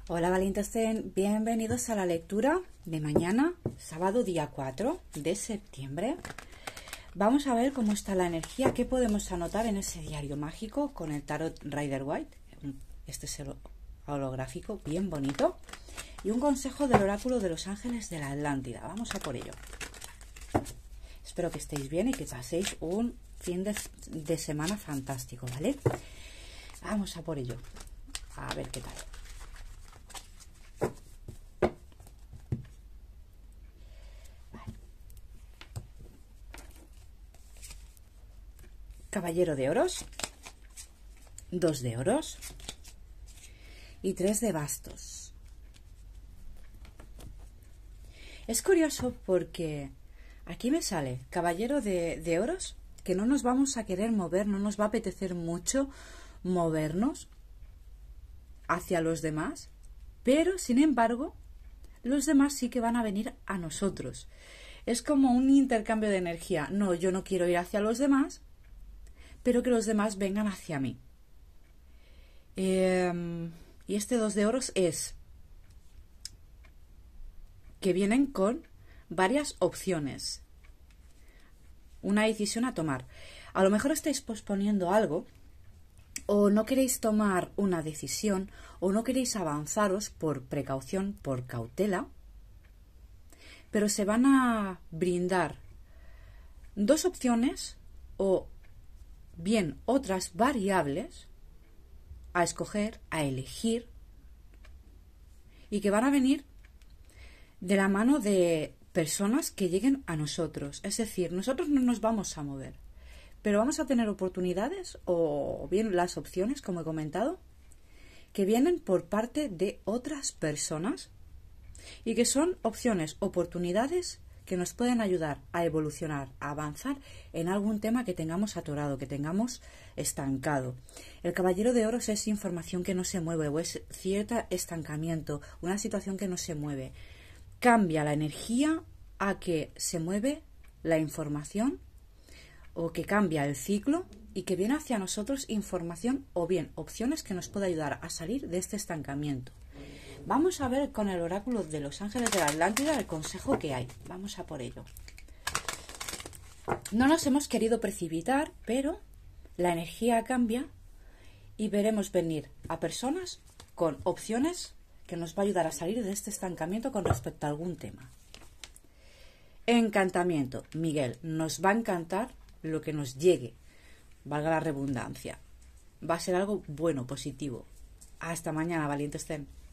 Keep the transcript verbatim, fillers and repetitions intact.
Hola valientes, bienvenidos a la lectura de mañana, sábado día cuatro de septiembre. Vamos a ver cómo está la energía, qué podemos anotar en ese diario mágico con el tarot Rider White. Este es el holográfico, bien bonito. Y un consejo del oráculo de los ángeles de la Atlántida. Vamos a por ello. Espero que estéis bien y que paséis un fin de, de semana fantástico, ¿vale? Vamos a por ello. A ver qué tal. Caballero de oros, dos de oros y tres de bastos. Es curioso porque aquí me sale caballero de, de oros, que no nos vamos a querer mover, no nos va a apetecer mucho movernos hacia los demás, pero sin embargo los demás sí que van a venir a nosotros. Es como un intercambio de energía. No, yo no quiero ir hacia los demás, pero que los demás vengan hacia mí. Eh, y este dos de oros es que vienen con varias opciones. Una decisión a tomar. A lo mejor estáis posponiendo algo, o no queréis tomar una decisión, o no queréis avanzaros por precaución, por cautela, pero se van a brindar dos opciones o bien otras variables a escoger, a elegir, y que van a venir de la mano de personas que lleguen a nosotros. Es decir, nosotros no nos vamos a mover, pero vamos a tener oportunidades o bien las opciones, como he comentado, que vienen por parte de otras personas y que son opciones, oportunidades que nos pueden ayudar a evolucionar, a avanzar en algún tema que tengamos atorado, que tengamos estancado. El caballero de oros es información que no se mueve, o es cierto estancamiento, una situación que no se mueve. Cambia la energía a que se mueve la información, o que cambia el ciclo y que viene hacia nosotros información o bien opciones que nos puede ayudar a salir de este estancamiento. Vamos a ver con el oráculo de los ángeles de la Atlántida el consejo que hay. Vamos a por ello. No nos hemos querido precipitar, pero la energía cambia y veremos venir a personas con opciones que nos va a ayudar a salir de este estancamiento con respecto a algún tema. Encantamiento. Miguel, nos va a encantar lo que nos llegue, valga la redundancia. Va a ser algo bueno, positivo. Hasta mañana, valientes ten.